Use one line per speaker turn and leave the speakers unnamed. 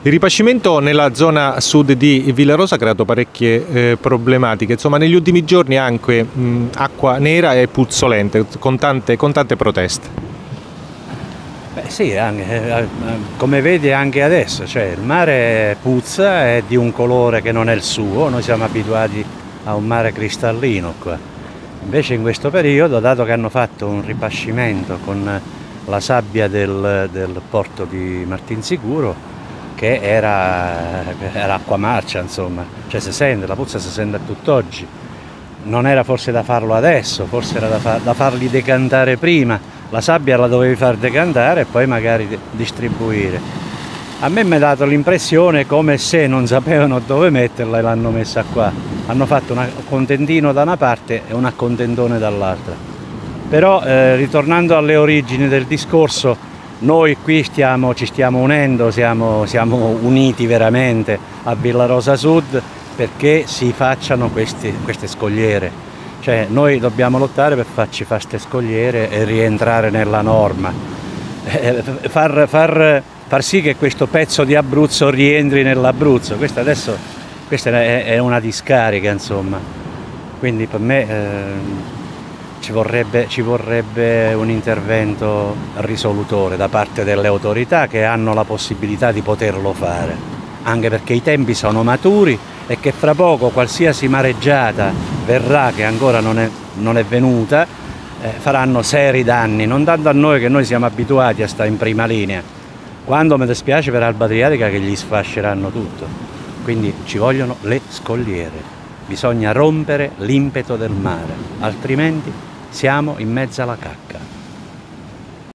Il ripascimento nella zona sud di Villarosa ha creato parecchie problematiche, insomma negli ultimi giorni anche acqua nera e puzzolente con tante proteste.
Beh sì, come vedi anche adesso, cioè il mare puzza, è di un colore che non è il suo, noi siamo abituati a un mare cristallino qua. Invece in questo periodo, dato che hanno fatto un ripascimento con la sabbia del porto di Martinsicuro, che era acqua marcia, insomma, cioè si sente, la puzza si sente a tutt'oggi. Non era forse da farlo adesso, forse era da farli decantare prima, la sabbia la dovevi far decantare e poi magari distribuire. A me mi ha dato l'impressione come se non sapevano dove metterla e l'hanno messa qua. Hanno fatto un contentino da una parte e un accontentone dall'altra. Però ritornando alle origini del discorso, noi qui ci stiamo unendo, siamo uniti veramente a Villarosa Sud perché si facciano queste scogliere. Cioè noi dobbiamo lottare per farci fare queste scogliere e rientrare nella norma. Far sì che questo pezzo di Abruzzo rientri nell'Abruzzo. Questa è una discarica, insomma. Quindi per me ci vorrebbe un intervento risolutore da parte delle autorità che hanno la possibilità di poterlo fare, anche perché i tempi sono maturi e che fra poco qualsiasi mareggiata verrà, che ancora non è venuta, faranno seri danni, non tanto a noi che noi siamo abituati a stare in prima linea, quando mi dispiace per Alba Adriatica che gli sfasceranno tutto. Quindi ci vogliono le scogliere, bisogna rompere l'impeto del mare, altrimenti siamo in mezzo alla cacca.